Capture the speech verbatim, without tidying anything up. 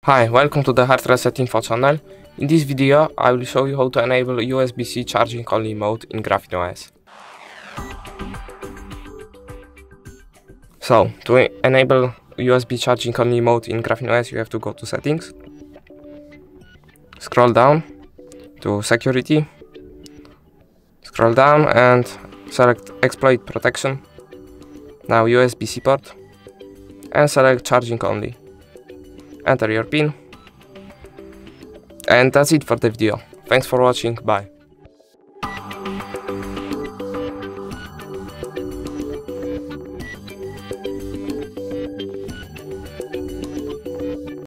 Hi, welcome to the hard reset info channel. In this video, I will show you how to enable U S B C charging only mode in GrapheneOS. So, to enable U S B charging only mode in GrapheneOS, you have to go to settings, scroll down to security, scroll down and select exploit protection, now U S B C port, and select charging only. Enter your PIN, and that's it for the video. Thanks for watching, bye.